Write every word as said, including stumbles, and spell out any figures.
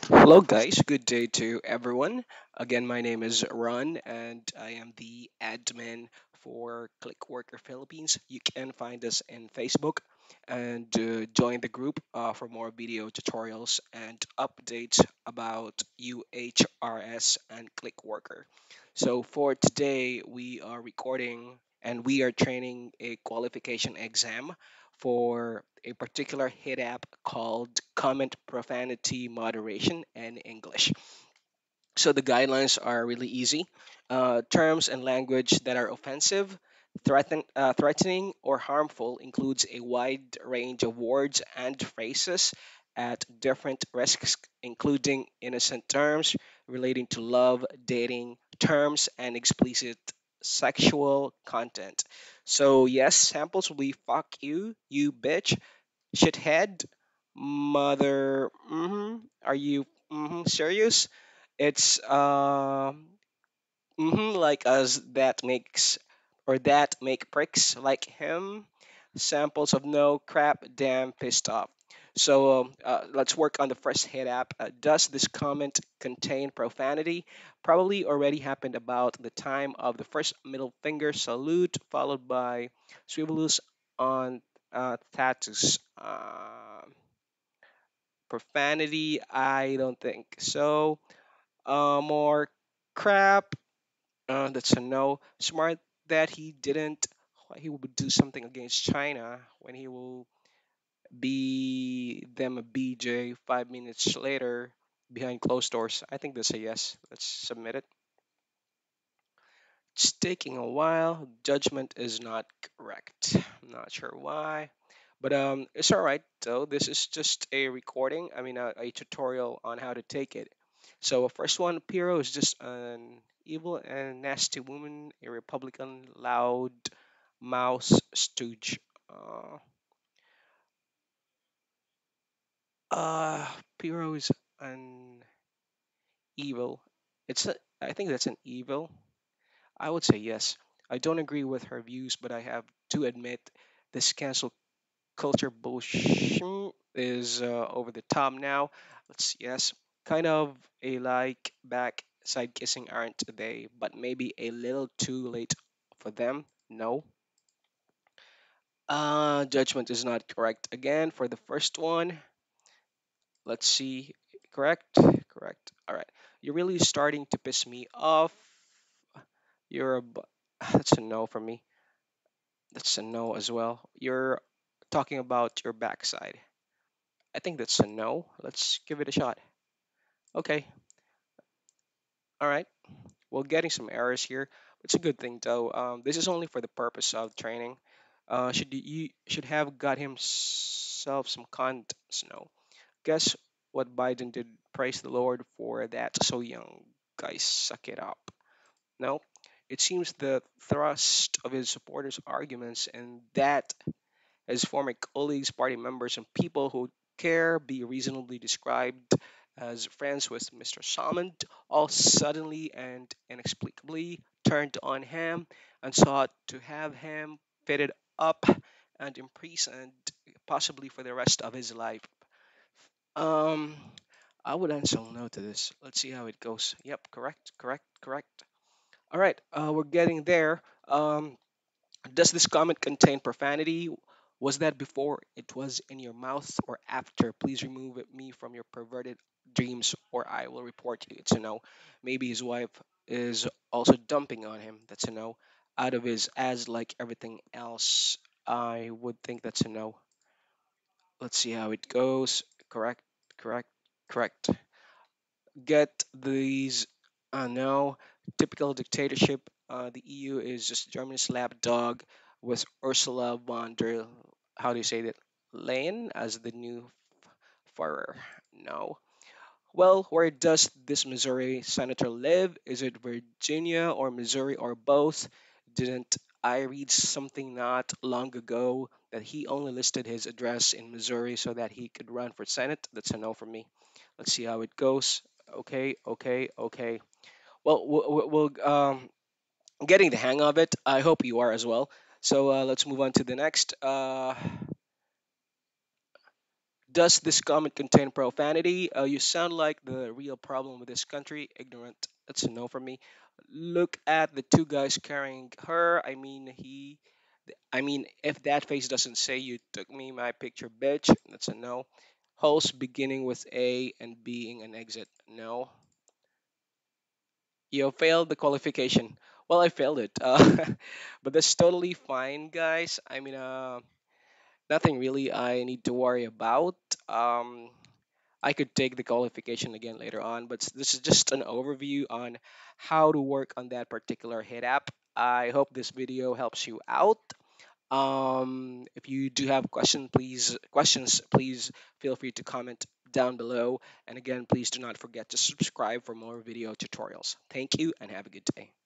Hello, guys. Good day to everyone. Again, my name is Ron, and I am the admin for ClickWorker Philippines. You can find us in Facebook and uh, join the group uh, for more video tutorials and updates about U H R S and ClickWorker. So, for today, we are recording and we are training a qualification exam for a particular Hitapp called Comment Profanity Moderation in English. So the guidelines are really easy. Uh, terms and language that are offensive, threaten, uh, threatening, or harmful includes a wide range of words and phrases at different risks, including innocent terms relating to love, dating, terms, and explicit sexual content. So yes, samples will be fuck you, you bitch, shithead, mother. hmm Are you hmm serious? It's um mhm, like us that makes or that make pricks like him. Samples of no crap, damn pissed off. So um, uh, let's work on the first hit app. Uh, does this comment contain profanity? Probably already happened about the time of the first middle finger salute, followed by swivelus on uh, tattoos. Uh, profanity? I don't think so. Uh, more crap. Uh, that's a no. Smart that he didn't. He would do something against China when he will be them a B J five minutes later behind closed doors. I think that's a yes. Let's submit it. It's taking a while. Judgment is not correct. I'm not sure why, but um, it's all right though. This is just a recording. I mean, a, a tutorial on how to take it. So first one, Piro is just an evil and nasty woman, a Republican, loud mouse stooge. Uh, uh Piro is an evil. It's a, I think that's an evil. I would say yes. I don't agree with her views, but I have to admit this cancel culture bullshit is uh, over the top now. Let's yes, kind of a like back side kissing aren't they? But maybe a little too late for them. No. Uh, judgment is not correct again for the first one. Let's see. Correct? Correct. All right. You're really starting to piss me off. You're a bu- that's a no for me. That's a no as well. You're talking about your backside. I think that's a no. Let's give it a shot. Okay. All right. We're getting some errors here. It's a good thing though. Um, this is only for the purpose of training. Uh, should you should have got himself some contents? No. Guess what Biden did? Praise the Lord for that. So young, guys, suck it up. No. It seems the thrust of his supporters' arguments and that his former colleagues, party members, and people who care be reasonably described as friends with mister Salmond all suddenly and inexplicably turned on him and sought to have him fitted up and imprisoned, possibly for the rest of his life. Um, I would answer no to this. Let's see how it goes. Yep, correct, correct, correct. All right, uh, we're getting there. Um, does this comment contain profanity? Was that before it was in your mouth or after? Please remove it- me from your perverted dreams or I will report you. It's a no. Maybe his wife is also dumping on him. That's a no. Out of his as like everything else, I would think that's a no. Let's see how it goes. Correct, correct, correct. Get these. Uh, no. Typical dictatorship. Uh, the E U is just Germany's lapdog with Ursula von der, how do you say that? Leyen as the new Führer. No. Well, where does this Missouri senator live? Is it Virginia or Missouri or both? Didn't I read something not long ago that he only listed his address in Missouri so that he could run for Senate? That's a no for me. Let's see how it goes. Okay, okay, okay. Well, we'll, we'll um, getting the hang of it. I hope you are as well. So uh, let's move on to the next. Uh, Does this comment contain profanity? Uh, you sound like the real problem with this country. Ignorant. That's a no for me. Look at the two guys carrying her. I mean, he. I mean, if that face doesn't say you took me my picture, bitch, that's a no. Holes beginning with A and being an exit. No. You failed the qualification. Well, I failed it. Uh, but that's totally fine, guys. I mean, uh, nothing really I need to worry about. Um, I could take the qualification again later on, but this is just an overview on how to work on that particular hit app. I hope this video helps you out. Um, if you do have question, please questions, please feel free to comment down below. And again, please do not forget to subscribe for more video tutorials. Thank you and have a good day.